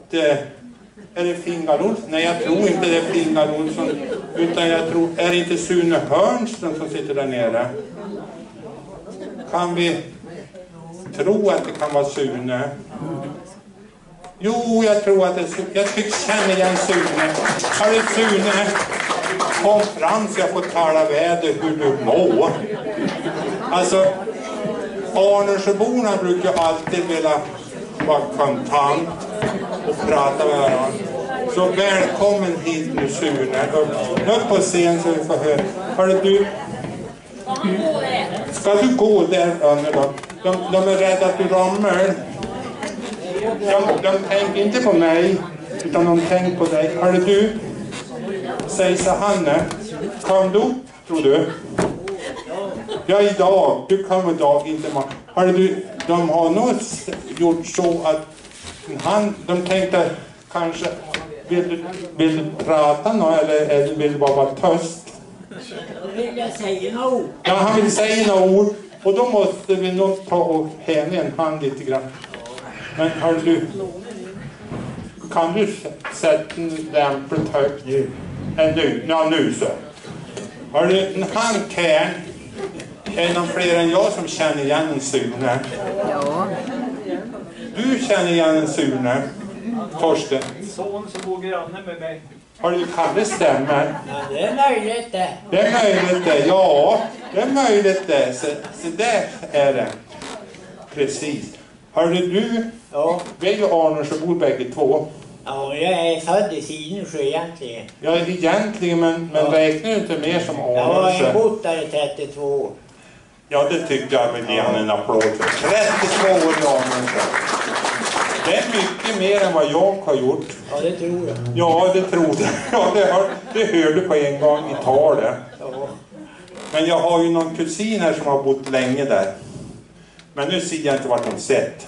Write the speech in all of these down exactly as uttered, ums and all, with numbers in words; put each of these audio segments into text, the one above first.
eh, är det Fingal Olsson? Nej, jag tror inte det är Fingal Olsson. Utan jag tror, är det inte Sune Hörnström som sitter där nere? Kan vi tro att det kan vara Sune? Jo, jag tror att det är Sune. Jag tycker känna igen Sune. Har det Sune? Kom fram så jag får tala väder hur du mår. Alltså, Arnösjöborna brukar alltid vilja vara kontant och prata med varandra. Så välkommen hit nu Sune. Upp på scen så vi får höra. Hörru du, ska du gå där under då? De, de är rädda att du ramar. De, de tänker inte på mig, utan de tänker på dig. Hörru du, säg så Hanne. Kom du, tror du? Ja, idag. Du kommer idag, inte man. Hörru du, de har nog gjort så att han, de tänkte kanske, vill du, vill du prata nå eller, eller vill du bara vara tyst? Vill jag säga några ord? Ja, han vill säga några ord. Och då måste vi nog ta och henne en hand lite grann. Men hör du, kan du sätta en lämpligt högt nu? Nu, ja, nu så. Har du, han kan, är någon fler än jag som känner igen en Sune? Ja. Du känner igen en Sune, Torsten? Son som bor granne med mig. Har du Kalle stämmer? Ja, det är möjligt det. Det är möjligt det, ja. Det är möjligt det. Så, så där är det. Precis. Hörde du, Ja. vi är ju Arnösjöbor bägge två. Ja, jag är född i Sidensjö egentligen. Ja, egentligen, men, men Ja. räknar du inte mer som Jag har Arnösjö? bott där i trettiotvå år. Ja, det tycker jag vill ge han en applåd för. trettiotvå år i Arnösjö. Det är mycket mer än vad jag har gjort. Ja, det tror jag. Ja, det tror jag. Ja, det, hör, det hör du på en gång i talet. Ja. Men jag har ju någon kusin här som har bott länge där. Men nu ser jag inte vart hon sett.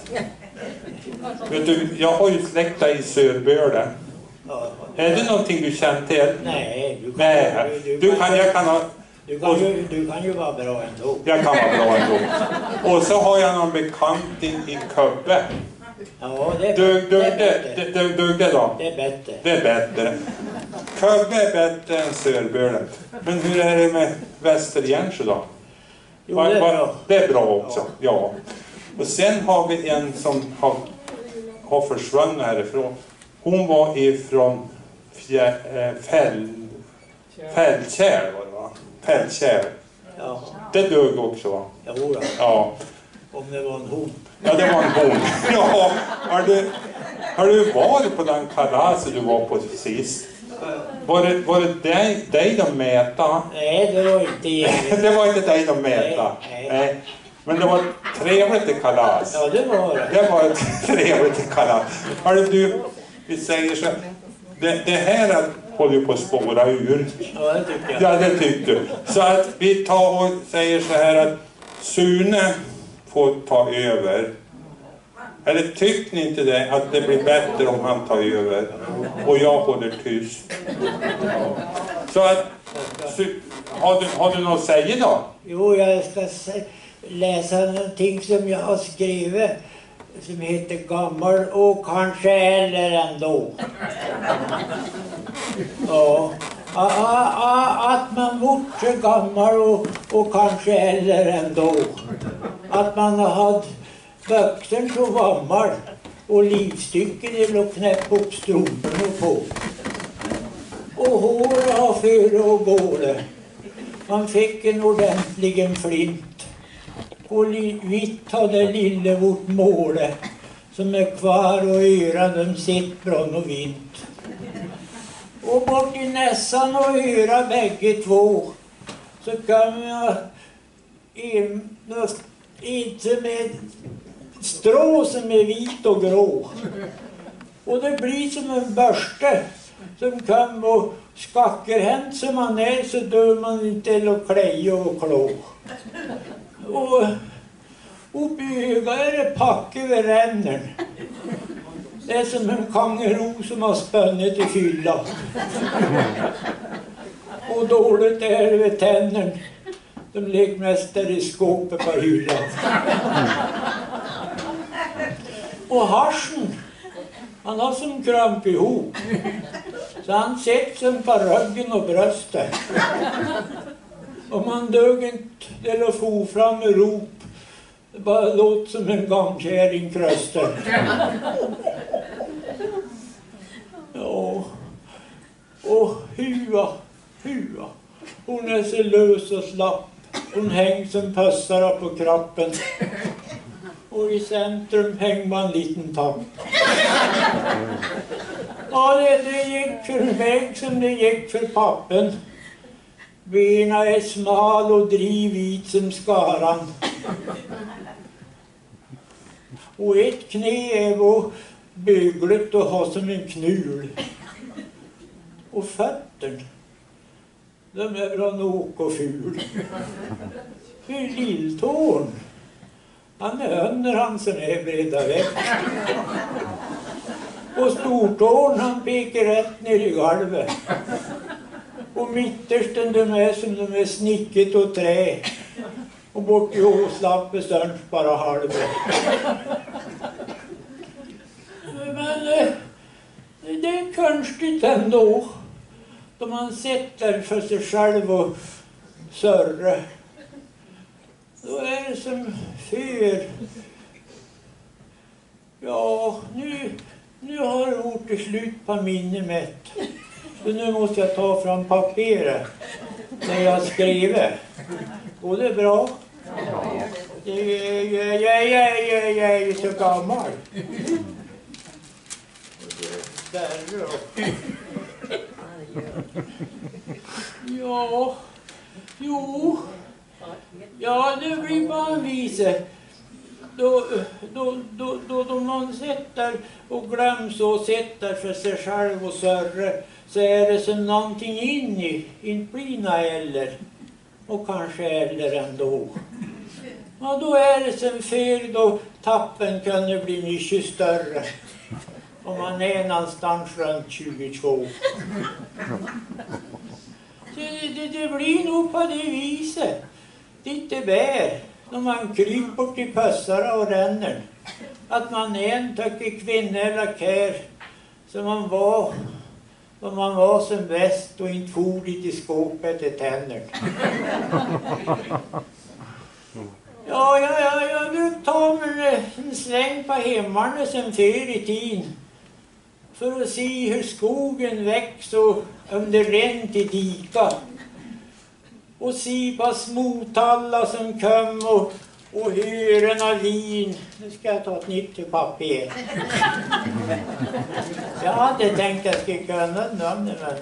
Vet du, jag har ju släkt där i Sörböle. Ja. Är det någonting du känner till? Nej, du kan, Nej, du, du kan, jag kan ha... du, kan ju, du kan ju vara bra ändå. Jag kan vara bra ändå. Och så har jag någon bekant i, i Köbbe. Ja, det är, Dug, dug, det är det, bättre. det, dug, dug det då? Det är bättre. Det är bättre. Köbbe är bättre än Sörböle. Men hur är det med Västerjärnsjö då? Jo, det är bra. Det är bra också, ja. Och sen har vi en som har, har försvunnit härifrån. Hon var ifrån fjär, äh, fäll, Fällkärr var det va? Fällkärr. Ja. Det dög också va? Jo då. Ja. Om det var en hon. Ja, det var en hon. Ja, har du, har du varit på den kalaset du var på sist? Var det, var det dig, dig de mäta? Nej, det var inte jag. Det var inte dig de mäta. Nej, nej. Nej. Men det var ett trevligt kalas. Ja, det var det. Det var ett trevligt kalas. Hörru du, vi säger så. Det, det här håller ju på att spåra ur. Ja, det tycker jag. Ja, det tyckte du. Så att vi tar och säger så här att Sune får ta över. Eller tycker ni inte det? Att det blir bättre om han tar över. Och jag håller tyst. Så att, har du, har du något att säga då? Jo, jag ska se, läsa någonting som jag har skrivit. Som heter Gammal och kanske eller ändå. Ja. A, a, a, att man vart så gammal och, och kanske eller ändå. Att man hade vuxen så gammal och livstycken i blå knäpp upp strumporna på. Och håret har före och båle. Man fick en ordentligen flint. Och li, vitt hade lille vårt måle som är kvar och öran de sitt brån och vint. Och bort i nässan och öra bägge två så kan jag in, inte med strå som är vit och grå. Och det blir som en börste som kan och skacker hänt som man är så dör man inte eller klä och klå. Och uppe i ögat är det pack över rännen. Det är som en kangaroo som har spönnet i fylla. Och dåligt är det vid tännen. De ligger mest där i skåpet på hyllan. Och harsen, Han har som kramp ihop. Så han sätter sig på ryggen och bröstet. Och man dög inte eller få fram med rop. Det bara låt som en gamkärring kröster. Ja. Och hua, hua. Hon är så lös och slapp. Hon hänger som pössar på kroppen. Och i centrum hänger man en liten tapp. Ja, det, det gick för mig som det gick för pappen. Bena är smal och driv vit som skaran. Och ett knä är var byglet och har som en knul. Och fötterna, de är från åk och ful. För lilltån, han är under han som är breda väck. Och stortån, han pekar rätt ner i golvet. Och mittersten, de är som de är snicket och trä. Och bort i håslappet störns bara halva. Men det är konstigt ändå. Då man sitter för sig själv och sörre. Då är det som för. Ja, nu, nu har det gjort slut på minnet mätt. Så nu måste jag ta fram papiret när jag skriver. Går det bra? Jag, jag, jag, jag, jag, jag är så gammal. Där då. Ja, jo. Ja, det blir bara en vise. Då, då, då, då, då man sitter och glöms och sitter för sig själv och sörre, så är det som någonting in i, inte blir några eller. Och kanske eller ändå. Ja, då är det som fel då tappen kunde bli mycket större. Om man är någonstans runt tjugotvå. Det, det, det blir nog på det viset. Lite bär. När man kryper till pössar och ränner. Att man är en tycker kvinna eller kär. Som man var. Då man var som bäst och inte for dit i skåpet i tänder. Ja, ja, ja, jag brukar ta mig en sväng på hemmarna som förr i tiden. För att se hur skogen växer och om det rent i dika. Och se på småtallar som kom och, och hören av vin. Nu ska jag ta ett nytt papper. Jag hade tänkt att jag skulle kunna namnet, men...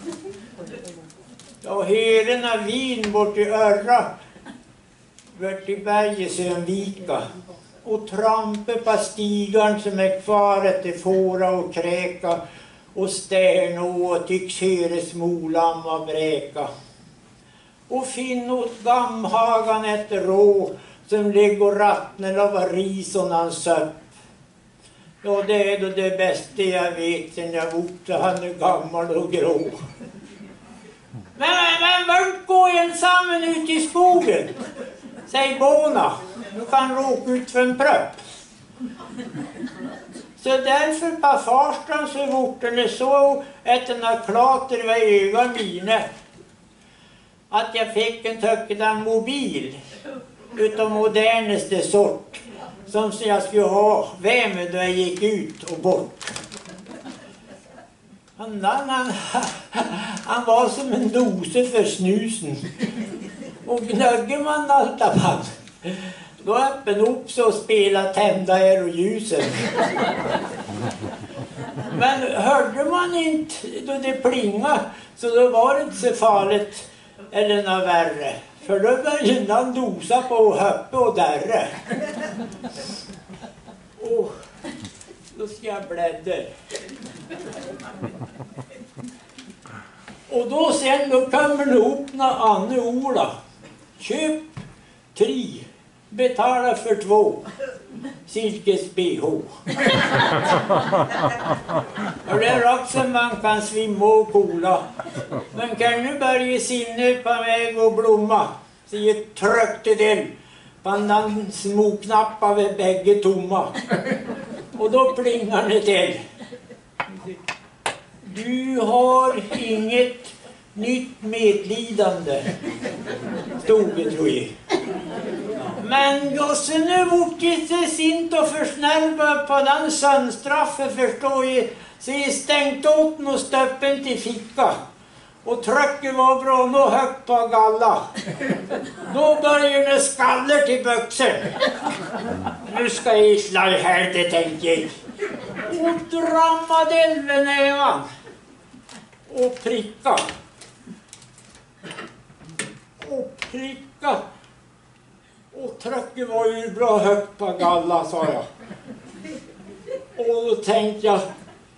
Ja, hören av vin bort i Örra. Vart i Bergesönvika. Och trampe på stigarn som är kvar efter fåra och kräka. Och stärnå och tycks höra smålamma bräka. Och finn åt gamhagan efter rå som ligger rattnen av ris och nansöpp. Ja, det är då det bästa jag vet sen jag vort, han är gammal och grå. Men, men vart går ensam ut i skogen? Säg Bona, du kan råka ut för en pröpp. Så därför på farstran så vort det så att den har klater vid ögon mina. Att jag fick en töckad mobil utav modernaste sort. Som jag skulle ha vem då jag gick ut och bort. Han, han, han, han var som en dose för snusen. Och gnögger man allt av han, då öppen upp så och spela tända er och ljusen. Men hörde man inte då det plinga, så då var det inte så farligt eller något värre. För då började han dosa på höppe och därre. Och då ska jag bläddra. Och då sen då kommer det upp när Anne Ola. Köp tre, betala för två. Silkes B H. Och det är också man kan svimma och kola. Men kan nu börja sinne på väg och blomma. Så jag tryckte den. Pandan små knappar vid bägge tomma. Och då plingar det till. Du har inget nytt medlidande, stod det tror jag. Men gossen är vart inte sint och försnärvad på den sönstraffen förstår jag. Så jag stängt åt den och stöppen till ficka. Och trycket var bra nog högt på galla. Då börjar det skaller till böxer. Nu ska jag slå i här det tänkte jag. Och drammade älvenävan. Och pricka. Och pricka. Och trycket var ju bra högt på galla sa jag. Och då tänkte jag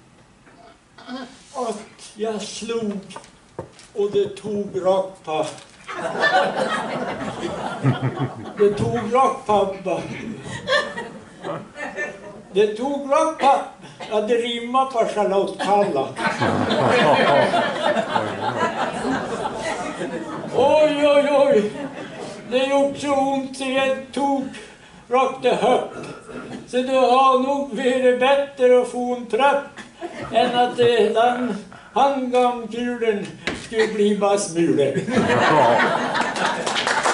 att jag slog och det tog rakt på. Det tog rakt på. Det tog rakt på. Ja, det rimmar på Charlotte Kalla. Oj, oj, oj. Det gjorde så ont så jag tog rakt det högt. Så det har nog varit bättre att få en trapp än att den handgamkulen skulle bli bara smulor.